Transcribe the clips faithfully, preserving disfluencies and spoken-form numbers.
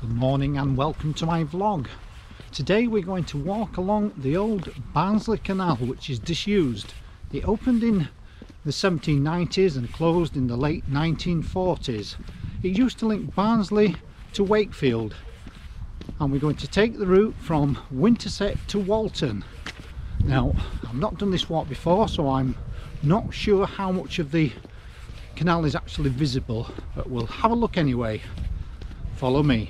Good morning and welcome to my vlog. Today we're going to walk along the old Barnsley Canal, which is disused. It opened in the seventeen nineties and closed in the late nineteen forties. It used to link Barnsley to Wakefield, and we're going to take the route from Winterset to Walton. Now, I've not done this walk before, so I'm not sure how much of the canal is actually visible, but we'll have a look anyway. Follow me.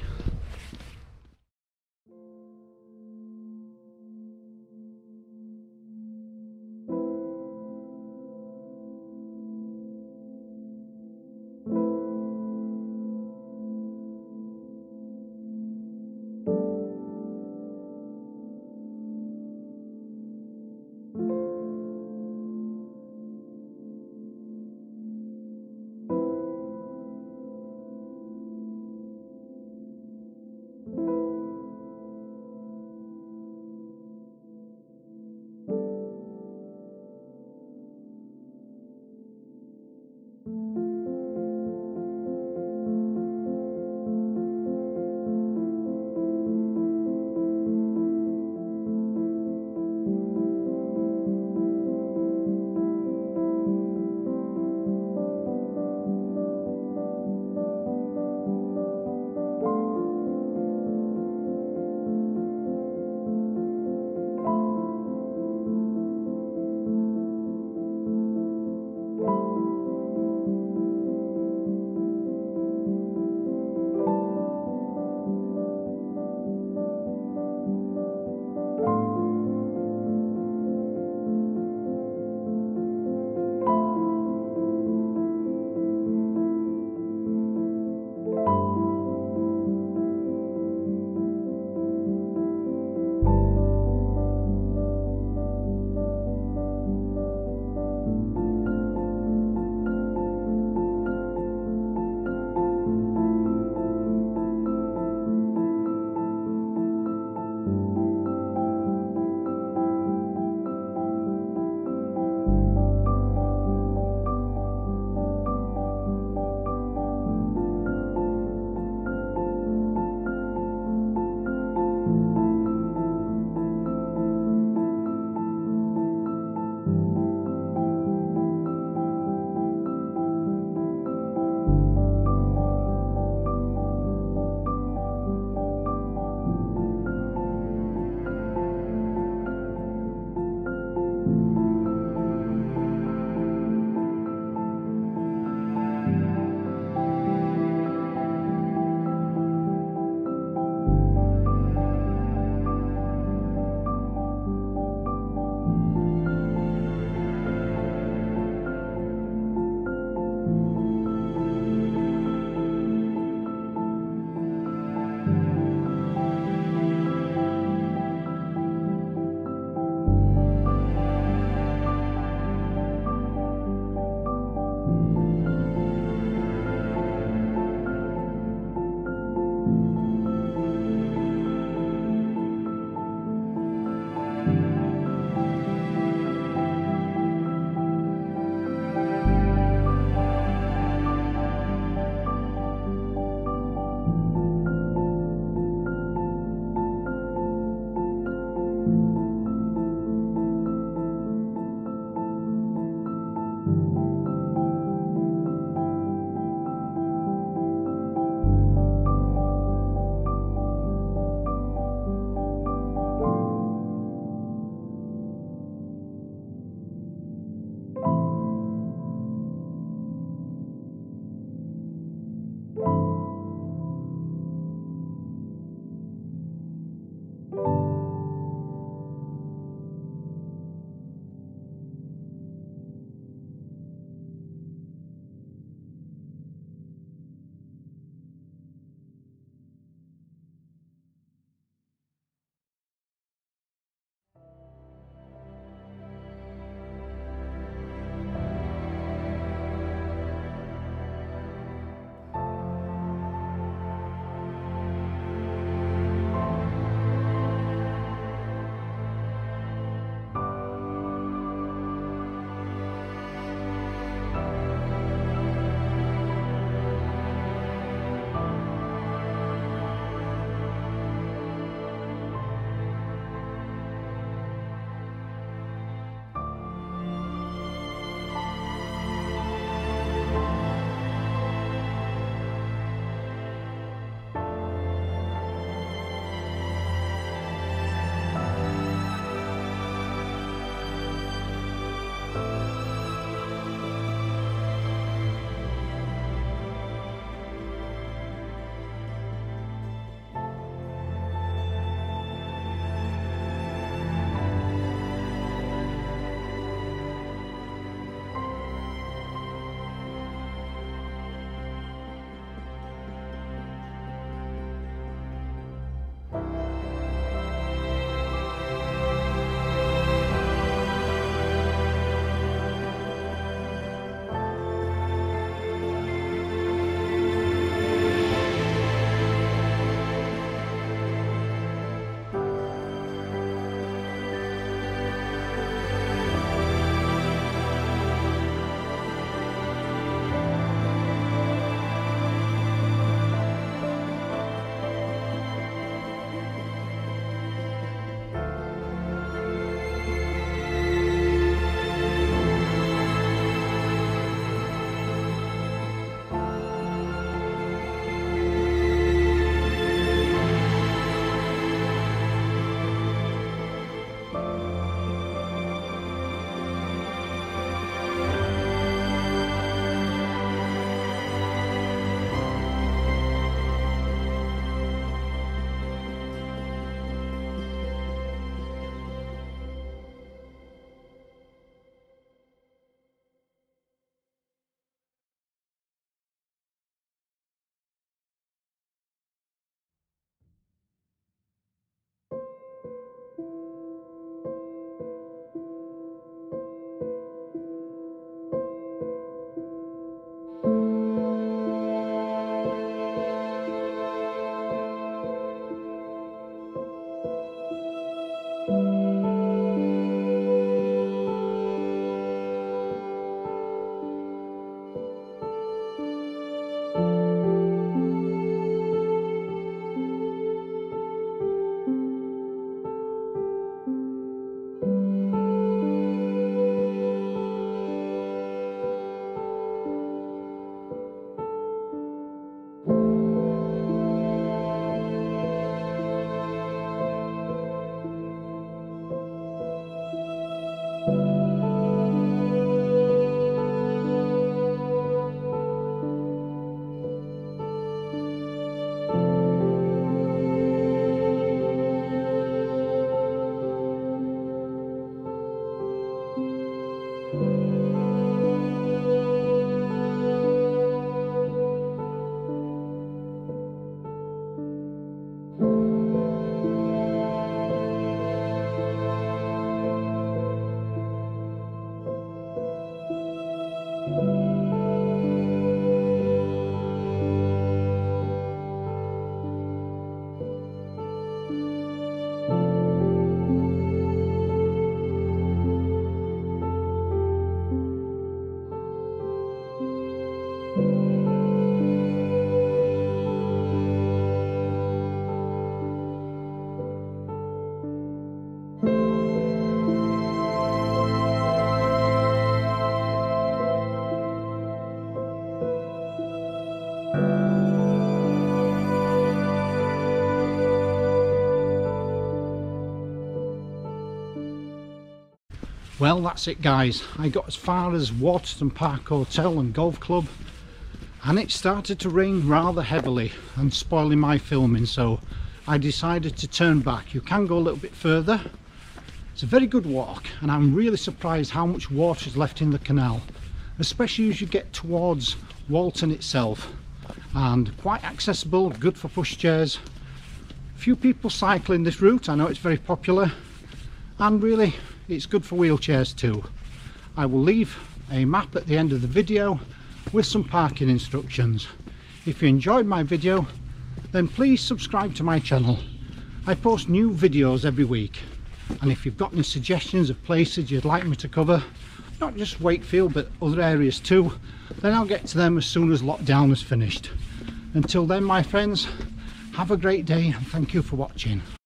Well, that's it guys, I got as far as Waterton Park Hotel and Golf Club and it started to rain rather heavily and spoiling my filming, so I decided to turn back. You can go a little bit further. It's a very good walk and I'm really surprised how much water is left in the canal, especially as you get towards Walton itself, and quite accessible, good for pushchairs. Few people cycling this route, I know it's very popular, and really it's good for wheelchairs too. I will leave a map at the end of the video with some parking instructions. If you enjoyed my video, then please subscribe to my channel. I post new videos every week, and if you've got any suggestions of places you'd like me to cover, not just Wakefield but other areas too, then I'll get to them as soon as lockdown is finished. Until then my friends, have a great day and thank you for watching.